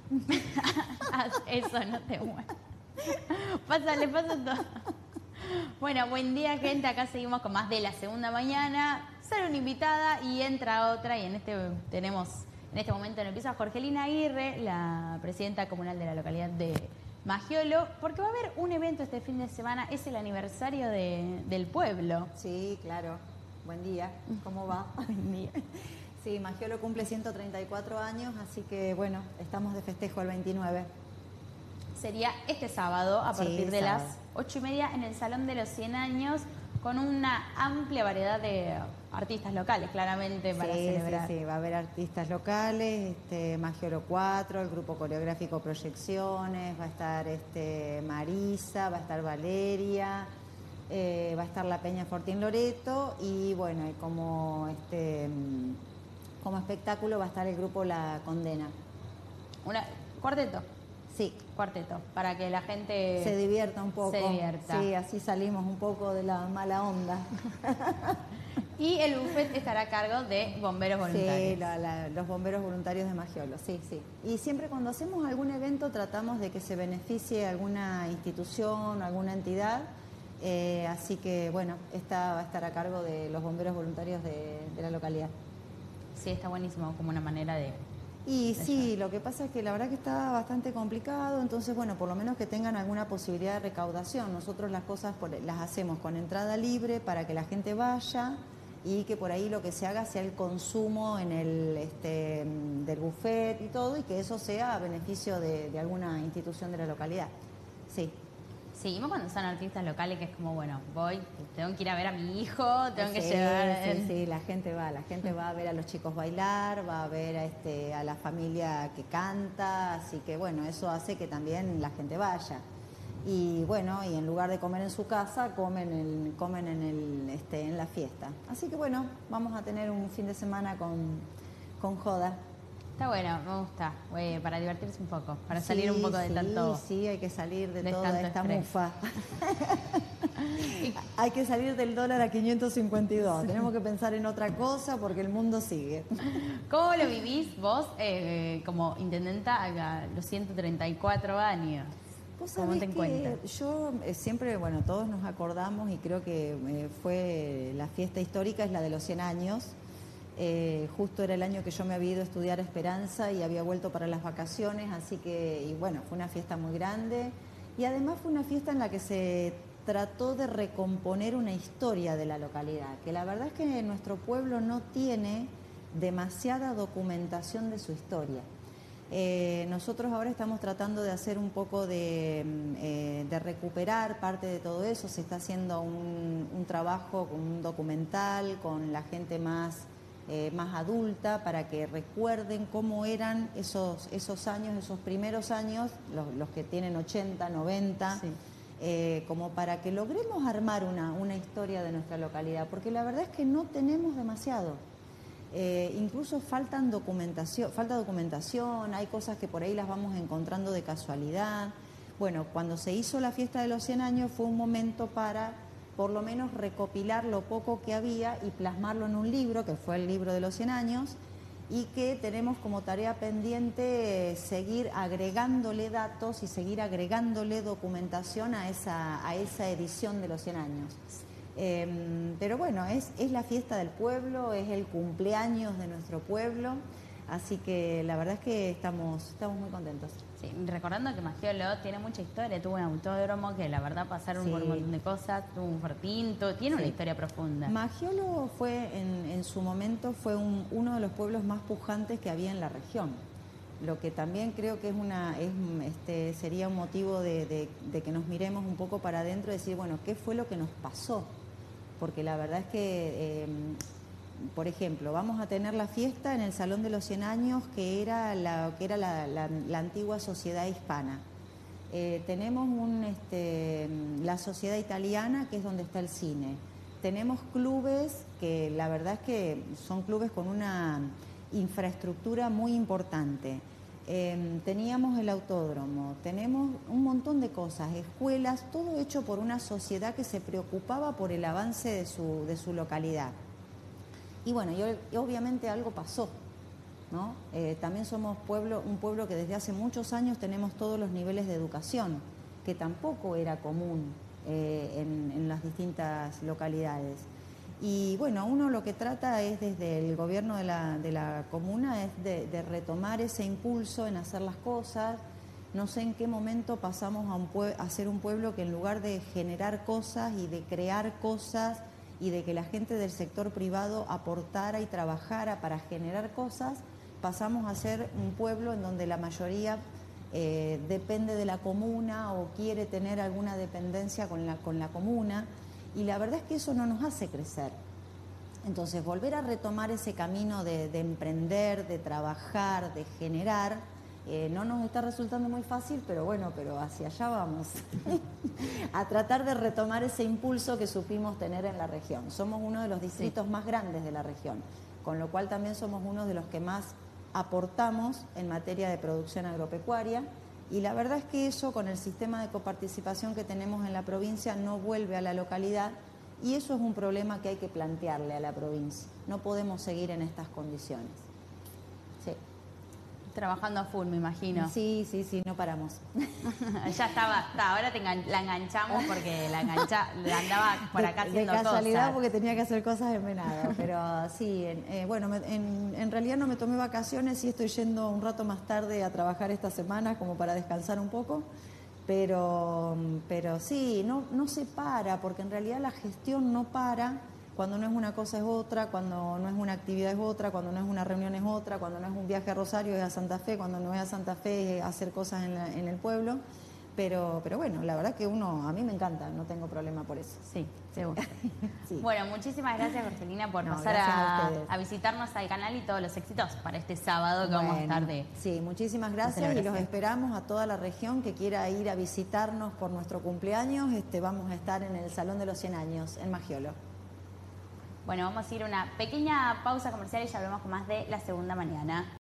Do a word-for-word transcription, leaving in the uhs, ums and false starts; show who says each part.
Speaker 1: Haz eso, no te muevas. Pásale, pasa todo. Bueno, buen día, gente. Acá seguimos con más de la segunda mañana. Sale una invitada y entra otra. Y en este tenemos, en este momento en el piso a Jorgelina Aguirre, la presidenta comunal de la localidad de Magiolo, porque va a haber un evento este fin de semana. Es el aniversario de, del pueblo.
Speaker 2: Sí, claro. Buen día. ¿Cómo va?
Speaker 1: Buen día.
Speaker 2: Sí, Magiolo cumple ciento treinta y cuatro años, así que bueno, estamos de festejo el veintinueve.
Speaker 1: Sería este sábado a partir
Speaker 2: Sí,
Speaker 1: de
Speaker 2: sábado.
Speaker 1: las ocho y media en el Salón de los cien años, con una amplia variedad de artistas locales, claramente, para
Speaker 2: Sí,
Speaker 1: celebrar.
Speaker 2: sí, sí, va a haber artistas locales, este, Magiolo cuatro, el grupo coreográfico Proyecciones, va a estar este, Marisa, va a estar Valeria, eh, va a estar la Peña Fortín Loreto y bueno, y como, este, como espectáculo va a estar el grupo La Condena.
Speaker 1: Una, cuarteto.
Speaker 2: Sí.
Speaker 1: Cuarteto, para que la gente
Speaker 2: Se divierta un poco.
Speaker 1: Se divierta.
Speaker 2: Sí, así salimos un poco de la mala onda.
Speaker 1: Y el buffet estará a cargo de bomberos voluntarios.
Speaker 2: Sí, la, la, los bomberos voluntarios de Magiolo, sí, sí. Y siempre cuando hacemos algún evento tratamos de que se beneficie alguna institución, alguna entidad. Eh, así que, bueno, esta va a estar a cargo de los bomberos voluntarios de, de la localidad.
Speaker 1: Sí, está buenísimo, como una manera de...
Speaker 2: Y sí, lo que pasa es que la verdad que está bastante complicado, entonces bueno, por lo menos que tengan alguna posibilidad de recaudación. Nosotros las cosas por, las hacemos con entrada libre para que la gente vaya y que por ahí lo que se haga sea el consumo en el este, del buffet y todo, y que eso sea a beneficio de, de alguna institución de la localidad. Sí.
Speaker 1: Sí, y más cuando son artistas locales, que es como, bueno, voy, tengo que ir a ver a mi hijo, tengo que
Speaker 2: Sí,
Speaker 1: llevar...
Speaker 2: sí, sí, la gente va, la gente va a ver a los chicos bailar, va a ver a, este, a la familia que canta, así que bueno, eso hace que también la gente vaya. Y bueno, y en lugar de comer en su casa, comen, el, comen en, el, este, en la fiesta. Así que bueno, vamos a tener un fin de semana con, con joda.
Speaker 1: Está bueno, me gusta, eh, para divertirse un poco, para
Speaker 2: Sí,
Speaker 1: salir un poco de
Speaker 2: sí,
Speaker 1: tanto...
Speaker 2: Sí, hay que salir de,
Speaker 1: de
Speaker 2: toda
Speaker 1: tanto
Speaker 2: esta
Speaker 1: estrés.
Speaker 2: mufa. Hay que salir del dólar a quinientos cincuenta y dos. Tenemos que pensar en otra cosa porque el mundo sigue.
Speaker 1: ¿Cómo lo vivís vos eh, como intendenta a los ciento treinta y cuatro años?
Speaker 2: Vos
Speaker 1: ¿Cómo
Speaker 2: sabés
Speaker 1: te
Speaker 2: que
Speaker 1: encuentras?
Speaker 2: yo eh, siempre, bueno, todos nos acordamos y creo que eh, fue la fiesta histórica, es la de los cien años. Eh, justo era el año que yo me había ido a estudiar Esperanza y había vuelto para las vacaciones, así que, y bueno, fue una fiesta muy grande y además fue una fiesta en la que se trató de recomponer una historia de la localidad, que la verdad es que nuestro pueblo no tiene demasiada documentación de su historia. Eh, nosotros ahora estamos tratando de hacer un poco de, eh, de recuperar parte de todo eso, se está haciendo un, un trabajo, un documental con la gente más... Eh, más adulta, para que recuerden cómo eran esos, esos años, esos primeros años, los, los que tienen ochenta, noventa,
Speaker 1: Sí.
Speaker 2: eh, como para que logremos armar una, una historia de nuestra localidad, porque la verdad es que no tenemos demasiado. Eh, incluso faltan documentación, falta documentación, hay cosas que por ahí las vamos encontrando de casualidad. Bueno, cuando se hizo la fiesta de los cien años fue un momento para por lo menos recopilar lo poco que había y plasmarlo en un libro, que fue el libro de los cien años, y que tenemos como tarea pendiente eh, seguir agregándole datos y seguir agregándole documentación a esa, a esa edición de los cien años. Eh, pero bueno, es, es la fiesta del pueblo, es el cumpleaños de nuestro pueblo, así que la verdad es que estamos, estamos muy contentos.
Speaker 1: Sí, recordando que Magiolo tiene mucha historia, tuvo un autódromo que la verdad pasaron
Speaker 2: Sí.
Speaker 1: por un montón de cosas, tuvo un fortín, tuvo- tiene
Speaker 2: Sí.
Speaker 1: una historia profunda.
Speaker 2: Magiolo fue, en, en su momento, fue un, uno de los pueblos más pujantes que había en la región. Lo que también creo que es una, es, este, sería un motivo de, de, de que nos miremos un poco para adentro y decir, bueno, ¿qué fue lo que nos pasó? Porque la verdad es que, eh, por ejemplo, vamos a tener la fiesta en el Salón de los cien años, que era la, que era la, la, la antigua sociedad hispana. Eh, tenemos un, este, la sociedad italiana, que es donde está el cine. Tenemos clubes que la verdad es que son clubes con una infraestructura muy importante. Eh, teníamos el autódromo, tenemos un montón de cosas, escuelas, todo hecho por una sociedad que se preocupaba por el avance de su, de su localidad. Y bueno, y, y obviamente algo pasó. ¿no? Eh, también somos pueblo, un pueblo que desde hace muchos años tenemos todos los niveles de educación, que tampoco era común eh, en, en las distintas localidades. Y bueno, uno lo que trata es desde el gobierno de la, de la comuna es de, de retomar ese impulso en hacer las cosas. No sé en qué momento pasamos a, un pue- a ser un pueblo que en lugar de generar cosas y de crear cosas y de que la gente del sector privado aportara y trabajara para generar cosas, pasamos a ser un pueblo en donde la mayoría eh, depende de la comuna o quiere tener alguna dependencia con la, con la comuna. Y la verdad es que eso no nos hace crecer. Entonces, volver a retomar ese camino de, de emprender, de trabajar, de generar, eh, no nos está resultando muy fácil, pero bueno, pero hacia allá vamos. A tratar de retomar ese impulso que supimos tener en la región. Somos uno de los distritos sí. más grandes de la región, con lo cual también somos uno de los que más aportamos en materia de producción agropecuaria. Y la verdad es que eso, con el sistema de coparticipación que tenemos en la provincia, no vuelve a la localidad, y eso es un problema que hay que plantearle a la provincia. No podemos seguir en estas condiciones. Sí.
Speaker 1: Trabajando a full, me imagino.
Speaker 2: Sí, sí, sí, no paramos.
Speaker 1: Ya estaba, está, ahora te engan, la enganchamos porque la, engancha, la andaba por acá
Speaker 2: de,
Speaker 1: haciendo
Speaker 2: de casualidad
Speaker 1: cosas.
Speaker 2: Porque tenía que hacer cosas en venado, pero sí, en, eh, bueno, me, en, en realidad no me tomé vacaciones y estoy yendo un rato más tarde a trabajar esta semana como para descansar un poco, pero, pero sí, no, no se para, porque en realidad la gestión no para. Cuando no es una cosa es otra, cuando no es una actividad es otra, cuando no es una reunión es otra, cuando no es un viaje a Rosario es a Santa Fe, cuando no es a Santa Fe es hacer cosas en, la, en el pueblo. Pero, pero bueno, la verdad que uno, a mí me encanta, no tengo problema por eso.
Speaker 1: Sí, seguro.
Speaker 2: Sí.
Speaker 1: Bueno, muchísimas gracias, Jorgelina, por
Speaker 2: No,
Speaker 1: pasar
Speaker 2: a,
Speaker 1: a, a visitarnos al canal y todos los éxitos para este sábado que
Speaker 2: bueno,
Speaker 1: vamos a estar de
Speaker 2: Sí, muchísimas gracias y los esperamos a toda la región que quiera ir a visitarnos por nuestro cumpleaños. Este, vamos a estar en el Salón de los cien años, en Magiolo.
Speaker 1: Bueno, vamos a ir a una pequeña pausa comercial y ya volvemos con más de La Segunda Mañana.